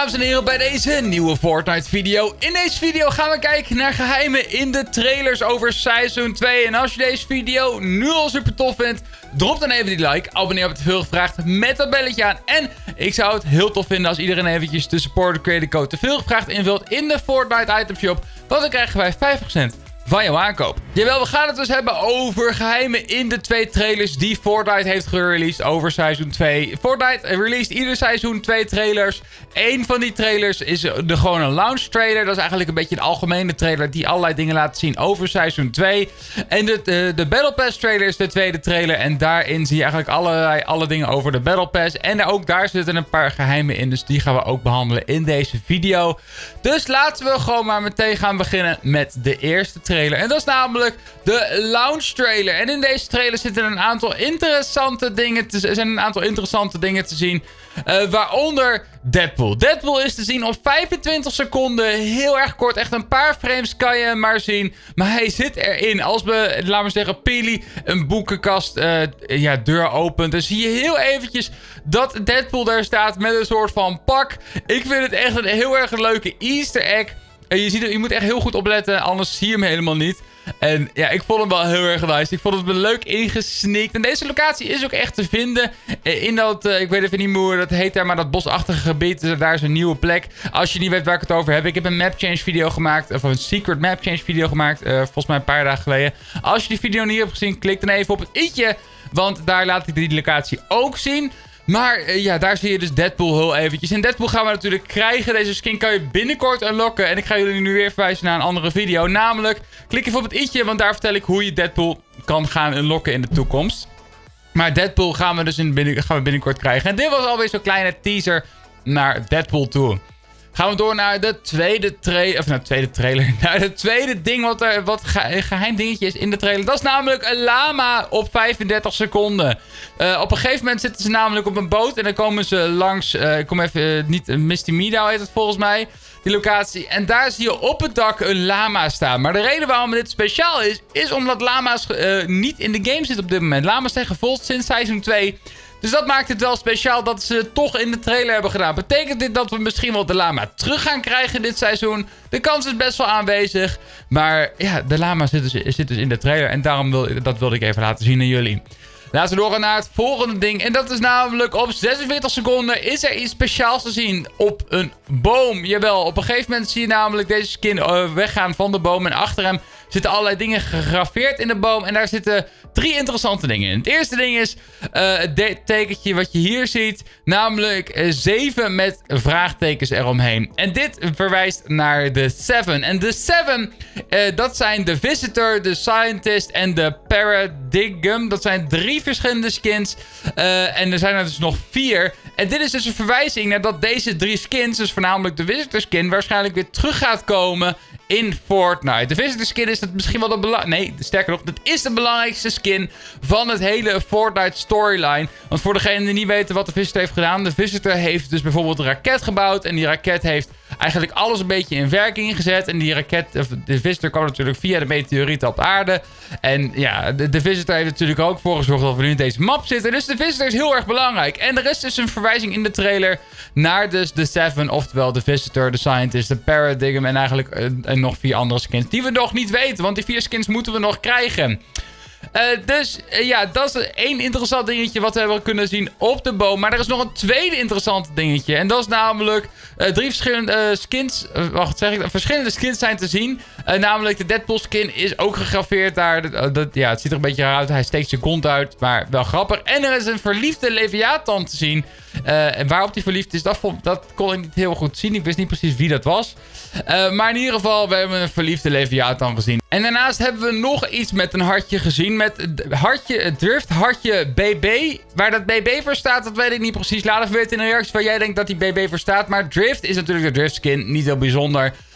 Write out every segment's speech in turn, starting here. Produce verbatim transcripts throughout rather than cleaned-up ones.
dames en heren, bij deze nieuwe Fortnite video. In deze video gaan we kijken naar geheimen in de trailers over Seizoen twee. En als je deze video nu al super tof vindt, drop dan even die like, abonneer op het veel gevraagd met dat belletje aan. En ik zou het heel tof vinden als iedereen eventjes de supporter creator code te veel gevraagd invult in de Fortnite item shop. Want dan krijgen wij vijf procent van jouw aankoop. Jawel, we gaan het dus hebben over geheimen in de twee trailers die Fortnite heeft gereleased over Seizoen twee. Fortnite released ieder seizoen twee trailers. Eén van die trailers is de gewoon een launch trailer. Dat is eigenlijk een beetje een algemene trailer die allerlei dingen laat zien over Seizoen twee. En de, de, de Battle Pass trailer is de tweede trailer. En daarin zie je eigenlijk allerlei alle dingen over de Battle Pass. En ook daar zitten een paar geheimen in. Dus die gaan we ook behandelen in deze video. Dus laten we gewoon maar meteen gaan beginnen met de eerste trailer. En dat is namelijk de launch trailer. En in deze trailer zitten een aantal interessante dingen te, zijn een aantal interessante dingen te zien. Uh, waaronder Deadpool. Deadpool is te zien op vijfentwintig seconden. Heel erg kort. Echt een paar frames kan je hem maar zien. Maar hij zit erin. Als we, laten we zeggen, Peely een boekenkast uh, ja, deur opent. Dan zie je heel eventjes dat Deadpool daar staat met een soort van pak. Ik vind het echt een heel erg leuke Easter egg. En je, ziet het, je moet echt heel goed opletten, anders zie je hem helemaal niet. En ja, ik vond hem wel heel erg nice. Ik vond het leuk ingesneakt. En deze locatie is ook echt te vinden in dat, uh, ik weet even niet meer hoe dat heet daar, maar dat bosachtige gebied. Dus daar is een nieuwe plek. Als je niet weet waar ik het over heb. Ik heb een map change video gemaakt, of een secret map change video gemaakt. Uh, volgens mij een paar dagen geleden. Als je die video niet hebt gezien, klik dan even op het i'tje. Want daar laat ik die locatie ook zien. Maar uh, ja, daar zie je dus Deadpool heel eventjes. En Deadpool gaan we natuurlijk krijgen. Deze skin kan je binnenkort unlocken. En ik ga jullie nu weer verwijzen naar een andere video. Namelijk, klik even op het i'tje, want daar vertel ik hoe je Deadpool kan gaan unlocken in de toekomst. Maar Deadpool gaan we dus in binnen, gaan we binnenkort krijgen. En dit was alweer zo'n kleine teaser naar Deadpool toe. Gaan we door naar de tweede trailer. Of naar de tweede trailer. Naar het tweede ding wat er wat ge geheim dingetje is in de trailer. Dat is namelijk een lama op vijfendertig seconden. Uh, op een gegeven moment zitten ze namelijk op een boot. En dan komen ze langs. Uh, ik kom even uh, niet. Uh, Misty Meadow heet het volgens mij. Die locatie. En daar zie je op het dak een lama staan. Maar de reden waarom dit speciaal is. Is omdat lama's uh, niet in de game zitten op dit moment. Lama's zijn gevolgd sinds Seizoen twee. Dus dat maakt het wel speciaal dat ze het toch in de trailer hebben gedaan. Betekent dit dat we misschien wel de lama terug gaan krijgen dit seizoen? De kans is best wel aanwezig. Maar ja, de lama zit dus, zit dus in de trailer. En daarom wil, dat wilde ik even laten zien aan jullie. Laten we doorgaan naar het volgende ding. En dat is namelijk op zesenveertig seconden is er iets speciaals te zien op een boom. Jawel, op een gegeven moment zie je namelijk deze skin uh, weggaan van de boom. En achter hem zitten allerlei dingen gegraveerd in de boom. En daar zitten drie interessante dingen in. Het eerste ding is uh, het tekentje wat je hier ziet. Namelijk uh, zeven met vraagtekens eromheen. En dit verwijst naar de Seven. En de Seven, uh, dat zijn de Visitor, de Scientist en de Paradigm. Dat zijn drie verschillende skins. Uh, en er zijn er dus nog vier. En dit is dus een verwijzing naar dat deze drie skins, dus voornamelijk de Visitor skin, waarschijnlijk weer terug gaat komen in Fortnite. De Visitor skin is het misschien wel de belangrijkste. Nee, sterker nog, dit is de belangrijkste skin van het hele Fortnite storyline. Want voor degenen die niet weten wat de Visitor heeft gedaan. De Visitor heeft dus bijvoorbeeld een raket gebouwd. En die raket heeft eigenlijk alles een beetje in werking gezet. En die raket, de Visitor kwam natuurlijk via de meteorieten op aarde. En ja, de, de Visitor heeft natuurlijk ook voor gezorgd dat we nu in deze map zitten. Dus de Visitor is heel erg belangrijk. En er is dus een verwijzing in de trailer naar dus de Seven. Oftewel de Visitor, de Scientist, de Paradigm en eigenlijk en, en nog vier andere skins die we nog niet weten. Want die vier skins moeten we nog krijgen. Uh, dus uh, ja, dat is één interessant dingetje wat we hebben kunnen zien op de boom. Maar er is nog een tweede interessant dingetje. En dat is namelijk uh, drie verschillende uh, skins. Uh, wacht, zeg ik dat? Verschillende skins zijn te zien. Uh, namelijk de Deadpool skin is ook gegraveerd daar. Dat, uh, dat, ja, het ziet er een beetje raar uit. Hij steekt zijn kont uit, maar wel grappig. En er is een verliefde Leviathan te zien. Uh, en waarop die verliefd is, dat, vond, dat kon ik niet heel goed zien. Ik wist niet precies wie dat was. Uh, maar in ieder geval, we hebben een verliefde Leviathan gezien. En daarnaast hebben we nog iets met een hartje gezien. Met hartje, Drift, hartje B B. Waar dat B B voor staat, dat weet ik niet precies. Laat even weten in de reacties waar jij denkt dat die B B voor staat. Maar Drift is natuurlijk de Drift skin. Niet heel bijzonder.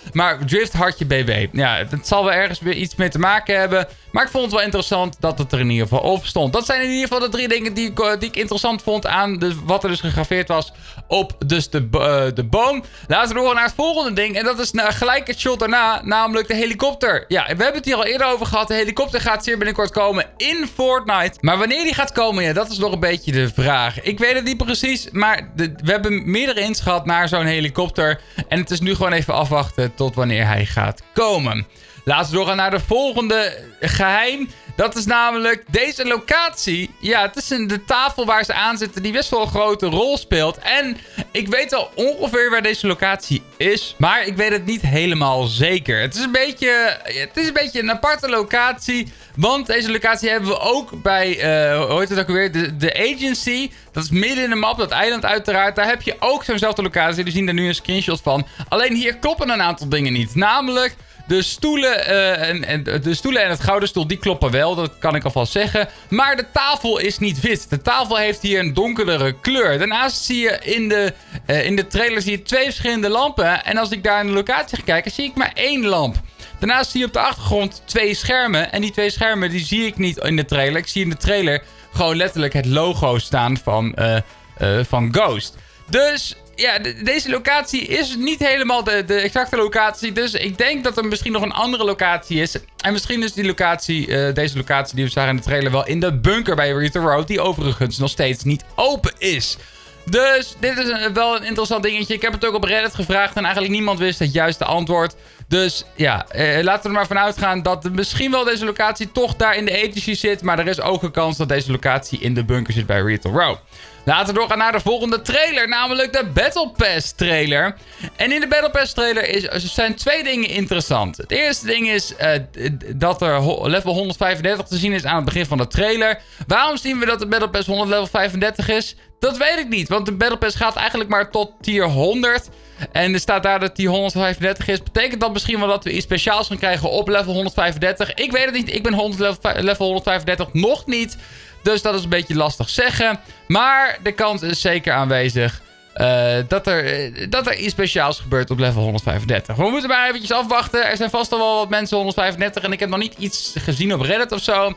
Maar Drift Hartje B B. Ja, dat zal wel ergens weer iets mee te maken hebben. Maar ik vond het wel interessant dat het er in ieder geval op stond. Dat zijn in ieder geval de drie dingen die ik, die ik interessant vond aan de, wat er dus gegraveerd was op dus de, uh, de boom. Laten we door naar het volgende ding. En dat is nou, gelijk het shot daarna, namelijk de helikopter. Ja, we hebben het hier al eerder over gehad. De helikopter gaat zeer binnenkort komen in Fortnite. Maar wanneer die gaat komen, ja, dat is nog een beetje de vraag. Ik weet het niet precies, maar de, we hebben meerdere hints gehad naar zo'n helikopter. En het is nu gewoon even afwachten tot wanneer hij gaat komen. Laten we doorgaan naar de volgende geheim. Dat is namelijk deze locatie. Ja, het is een, de tafel waar ze aan zitten die best wel een grote rol speelt. En ik weet al ongeveer waar deze locatie is. Maar ik weet het niet helemaal zeker. Het is een beetje, het is een, beetje een aparte locatie. Want deze locatie hebben we ook bij, uh, hoe heet het ook alweer? De, de Agency. Dat is midden in de map, dat eiland uiteraard. Daar heb je ook zo'nzelfde locatie. Jullie zien daar nu een screenshot van. Alleen hier kloppen een aantal dingen niet. Namelijk... De stoelen, uh, en, en, de stoelen en het gouden stoel, die kloppen wel. Dat kan ik alvast zeggen. Maar de tafel is niet wit. De tafel heeft hier een donkerdere kleur. Daarnaast zie je in de, uh, in de trailer zie je twee verschillende lampen. En als ik daar in de locatie ga kijken, zie ik maar één lamp. Daarnaast zie je op de achtergrond twee schermen. En die twee schermen die zie ik niet in de trailer. Ik zie in de trailer gewoon letterlijk het logo staan van, uh, uh, van Ghost. Dus... Ja, de, deze locatie is niet helemaal de, de exacte locatie. Dus ik denk dat er misschien nog een andere locatie is. En misschien is die locatie, uh, deze locatie die we zagen in de trailer wel in de bunker bij Rita Road. Die overigens nog steeds niet open is. Dus dit is een, wel een interessant dingetje. Ik heb het ook op Reddit gevraagd en eigenlijk niemand wist het juiste antwoord. Dus ja, eh, laten we er maar vanuit gaan dat misschien wel deze locatie toch daar in de agency zit. Maar er is ook een kans dat deze locatie in de bunker zit bij Rita Road. Laten we doorgaan naar de volgende trailer, namelijk de Battle Pass trailer. En in de Battle Pass trailer is, er zijn twee dingen interessant. Het eerste ding is uh, dat er level honderdvijfendertig te zien is aan het begin van de trailer. Waarom zien we dat de Battle Pass honderd level vijfendertig is? Dat weet ik niet, want de Battle Pass gaat eigenlijk maar tot tier honderd. En er staat daar dat die honderdvijfendertig is. Betekent dat misschien wel dat we iets speciaals gaan krijgen op level honderdvijfendertig? Ik weet het niet, ik ben level honderdvijfendertig nog niet. Dus dat is een beetje lastig zeggen. Maar de kans is zeker aanwezig uh, dat, er, dat er iets speciaals gebeurt op level honderdvijfendertig. We moeten maar eventjes afwachten. Er zijn vast al wel wat mensen honderdvijfendertig. En ik heb nog niet iets gezien op Reddit of zo.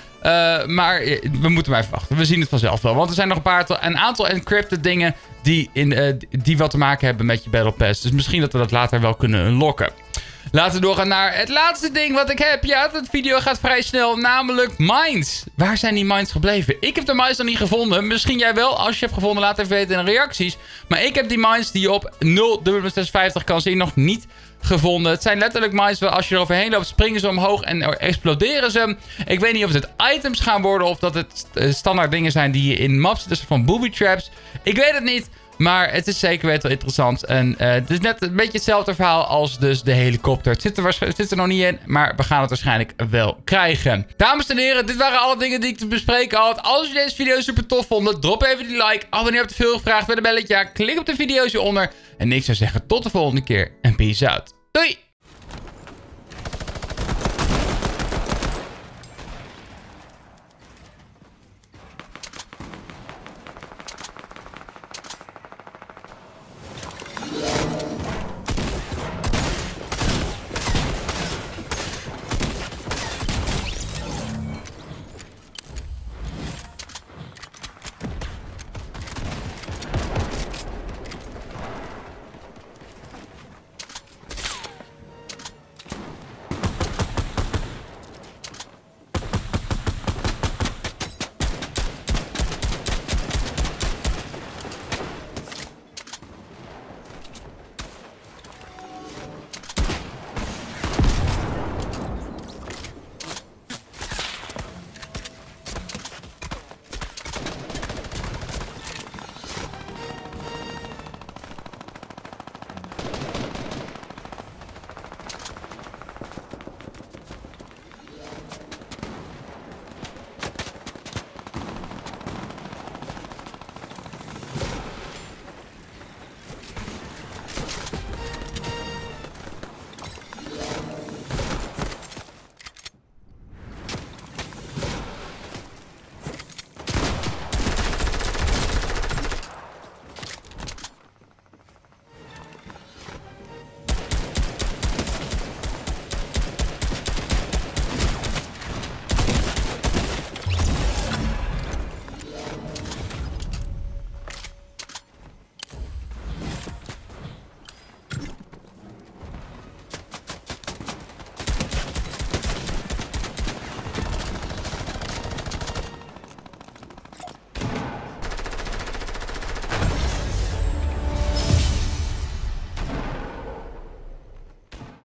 Uh, maar we moeten maar even wachten. We zien het vanzelf wel. Want er zijn nog een, paar, een aantal encrypted dingen die, in, uh, die wel te maken hebben met je Battle Pass. Dus misschien dat we dat later wel kunnen unlocken. Laten we doorgaan naar het laatste ding wat ik heb. Ja, de video gaat vrij snel. Namelijk mines. Waar zijn die mines gebleven? Ik heb de mines nog niet gevonden. Misschien jij wel. Als je hebt gevonden, laat even weten in de reacties. Maar ik heb die mines die je op nul zesenvijftig kan zien nog niet gevonden. Het zijn letterlijk mines waar als je er overheen loopt, springen ze omhoog en exploderen ze. Ik weet niet of het items gaan worden of dat het standaard dingen zijn die je in maps zitten, van booby traps. Ik weet het niet. Maar het is zeker weten wel interessant. En uh, het is net een beetje hetzelfde verhaal als dus de helikopter. Het zit er, het zit er nog niet in, maar we gaan het waarschijnlijk wel krijgen. Dames en heren, dit waren alle dingen die ik te bespreken had. Als je deze video super tof vond, drop even die like. Abonneer op de veel gevraagd bij de belletje. Klik op de video's hieronder. En ik zou zeggen tot de volgende keer en peace out. Doei!